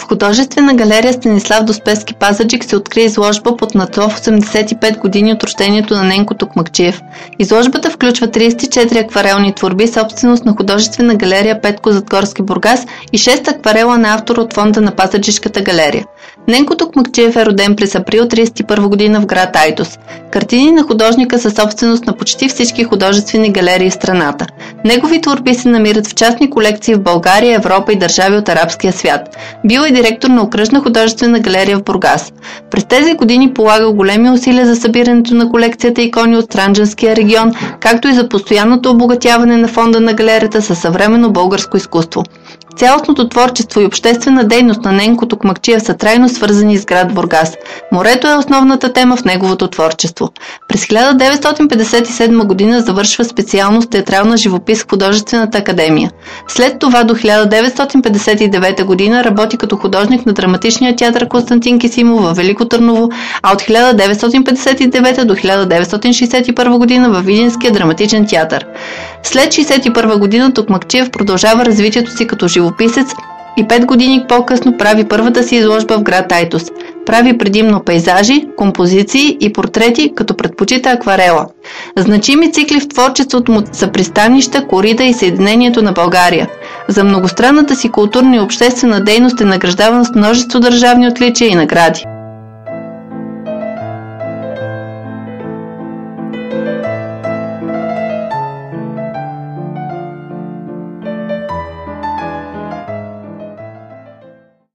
Художествена галерия Станислав Доспевски Пазарджик се откри изложба под надслов 85 години от рождението на Ненко Токмакчиев. Изложбата включва 34 акварелни творби, собственост на художествена галерия Петко Задгорски Бургас и 6 акварела на автор от фонда на Пазарджишката галерия. Ненко Токмакчиев е роден през април 1931 година в град Айтос. Картини на художника са собственост на почти всички художествени галерии в страната. Негови творби се намират в частни колекции в България, Европа и държави от арабския свят. Бил е директор на окръжна художествена галерия в Бургас. През тези години полагал големи усилия за събирането на колекцията икони от Странджанския регион, както и за постоянното обогатяване на фонда на галерията със съвременно българско изкуство. Цялостното творчество и обществена дейност на Ненко Токмакчиев са трайно свързани с град Бургас. Морето е основната тема в неговото творчество. През 1957 година завършва специалност театрална живопис в Художествената академия. След това до 1959 година работи като художник на драматичния театър Константин Кисимов във Велико Търново, а от 1959 до 1961 година във Видинския драматичен театър. След 1961 година Токмакчиев продължава развитието си като живописец и 5 години по-късно прави първата си изложба в град Айтос. Прави предимно пейзажи, композиции и портрети, като предпочита акварела. Значими цикли в творчеството му са пристанища, корида и Съединението на България. За многостранната си културна и обществена дейност е награждаван с множество държавни отличия и награди.